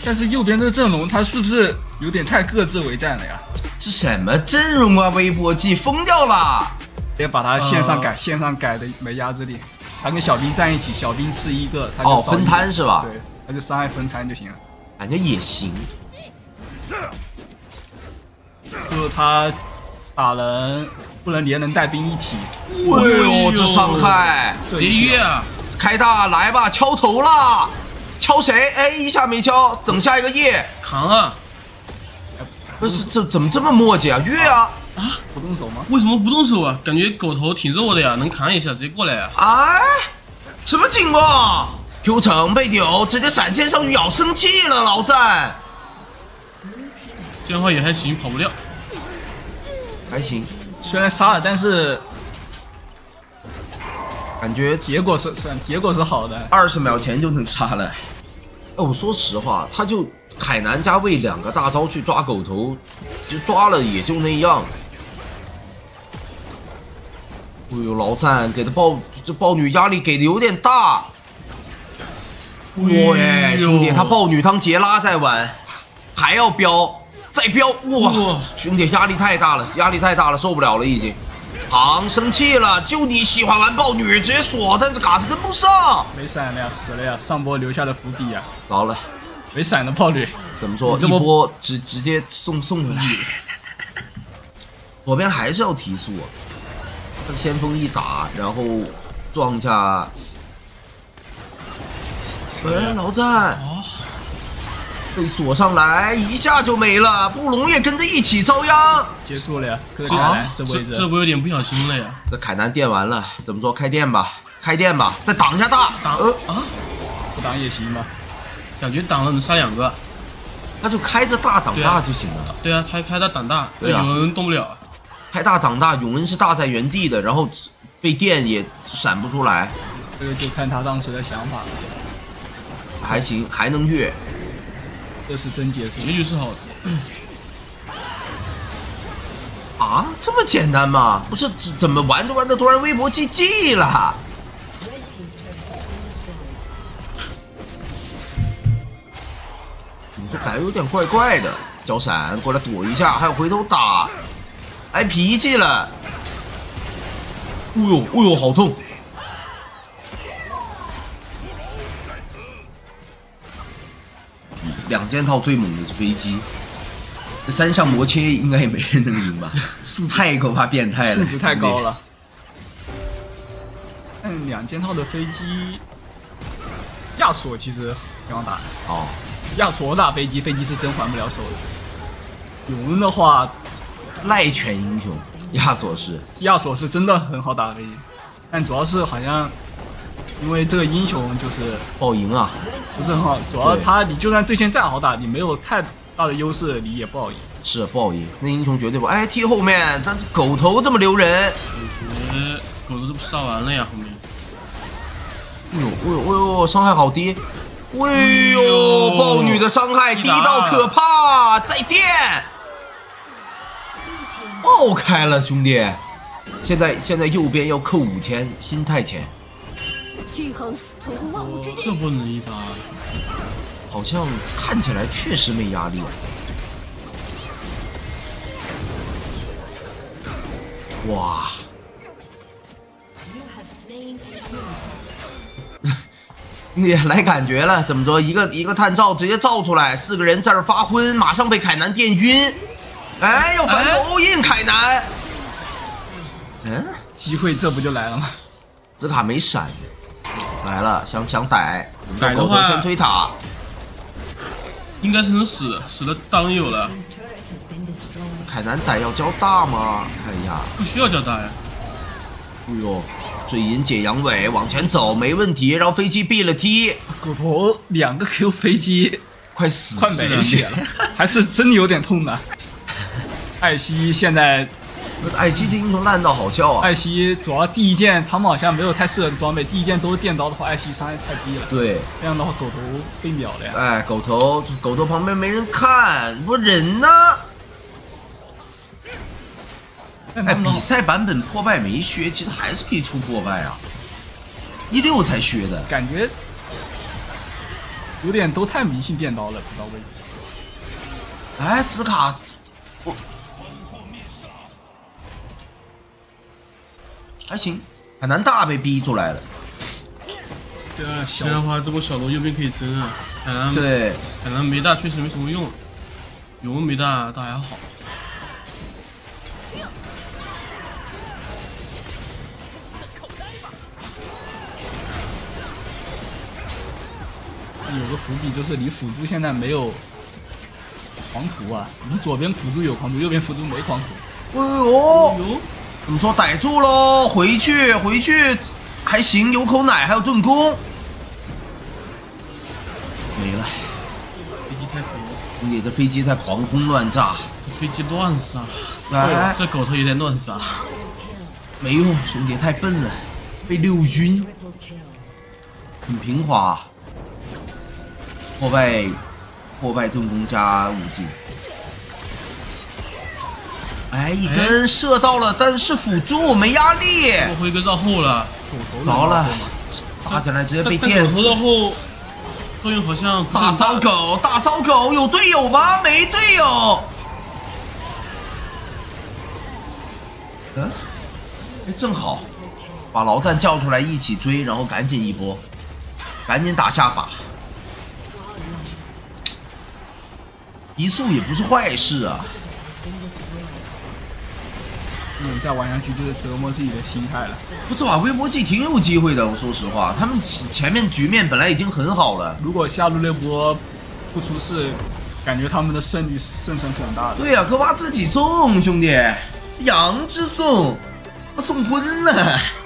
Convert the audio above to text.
但是右边这个阵容，他是不是有点太各自为战了呀？ 这什么阵容啊？微波季疯掉了！ 直接把他线上改的没压制力。他跟小兵站一起，小兵吃一个，他就分摊是吧？ 对，他就伤害分摊就行了。 感觉也行。 就是他打人不能连人带兵一起。 哎呦，这伤害！ 直接越啊！ 开大来吧，敲头了，敲谁？哎，一下没敲，等下一个夜扛啊！ 不是这怎么这么磨叽啊？越啊！ 啊， 不动手吗？ 为什么不动手啊？感觉狗头挺肉的呀，能扛一下，直接过来呀！ 哎，什么情况 ？Q 城被丢，直接闪现上去咬生气了，老赞。 这样的话也还行，跑不掉。 还行， 虽然杀了，但是感觉结果是好的。 20秒前就能杀了。我说实话，他就凯南加魏2个大招去抓狗头，就抓了也就那样。哎呦，老赞给的这豹女压力给的有点大。喂，兄弟，他豹女汤杰拉在玩，还要飙，再飙，哇！兄弟压力太大了，压力太大了，受不了了已经。唐生气了，就你喜欢玩豹女，直接锁，但是卡子跟不上。 没闪了呀，死了呀！上波留下的伏笔呀， 糟了， 没闪的豹女怎么说？一波直接送回来。左边还是要提速啊，他先锋一打，然后撞一下。哎，老赞！被锁上来，一下就没了，布隆也跟着一起遭殃。 结束了呀，哥凯南这位置， 这波有点不小心了呀。 这凯南电完了，怎么说？开电吧，开电吧，再挡一下大。 不挡也行吧？ 感觉挡了能杀2个。 他就开着大挡大就行了。 对啊，他开大挡大， 对啊， 永恩动不了。 开大挡大，永恩是大在原地的，然后被电也闪不出来。 这个就看他当时的想法了。 还行，还能越。 这是真结束， 结局是好的。 啊，这么简单吗？不是，怎么玩着玩着突然微博GG了？你这感觉有点怪怪的。交闪过来躲一下，还有回头打，挨脾气了。哎呦，哎呦，好痛！2件套最猛的是飞机，这3项魔切应该也没人能赢吧？太可怕变态了， 素质太高了。但2件套的飞机，亚索其实挺好打。 哦， 亚索打飞机，飞机是真还不了手的。永恩的话， 赖犬英雄，亚索是真的很好打飞机，但主要是好像。因为这个英雄就是爆赢啊， 不是很好。主要你就算对线再好打，你没有太大的优势，你也不好赢。 是不好赢，那英雄绝对不。哎，踢后面，但是狗头这么留人。 狗头都不杀完了呀，后面。 哎呦，哎呦，哎呦，伤害好低。哎呦，豹女的伤害低到可怕，再电，爆开了，兄弟。现在右边要扣5000，心太浅。 均衡存乎万物之间。 这不能一打， 好像看起来确实没压力。哇！你来感觉了，怎么着？一个探照直接照出来，4个人在这发昏，马上被凯南电晕。哎，要反手欧印凯南。 机会这不就来了吗？ 兹卡没闪。来了，想逮的话先推塔， 应该是能死，死的大人有了。 凯南逮要交大吗？哎呀， 不需要交大呀。 哎呦，醉银解阳痿，往前走没问题，然后飞机避了踢。 狗头2个 Q 飞机， 快死， 快没血了，还是真有点痛的。艾希现在。 艾希这英雄烂到好笑啊！ 艾希主要第一件他们好像没有太适合的装备，第一件都是电刀的话，艾希伤害太低了。 对， 这样的话狗头被秒了呀。 哎，狗头旁边没人看，不人呢？哎，比赛版本破败没削，其实还是可以出破败啊。16才削的， 感觉有点都太迷信电刀了，不知道为什么。 哎，紫卡，我还行，海南大被逼出来了。 这样这样的话，这波小龙右边可以争啊。海南对， 海南没大确实没什么用，永恩没大倒还好。 有个伏笔就是你辅助现在没有狂徒啊，你左边辅助有狂徒，右边辅助没狂徒。 哎呦，怎么说逮住喽？回去，还行，有口奶，还有盾弓，没了。 飞机太肥了， 兄弟，这飞机在狂轰乱炸， 这飞机乱杀， 哎， 这狗头也在乱杀， 没用，兄弟太笨了，被6晕，很平滑。破败盾弓加5技，哎，一根射到了，但是辅助没压力， 我回个绕后了， 着了，打起来直接被电死。 绕后作用好像大骚狗有队友吗？没队友。嗯，哎，正好把劳赞叫出来一起追，然后赶紧一波，赶紧打下把。移速也不是坏事啊。 再玩下去就是折磨自己的心态了。 不，这把微波技挺有机会的，我说实话，他们前面局面本来已经很好了。 如果下路那波不出事，感觉他们的胜算是很大的。 对呀、哥巴自己送，兄弟，杨之送，我送昏了。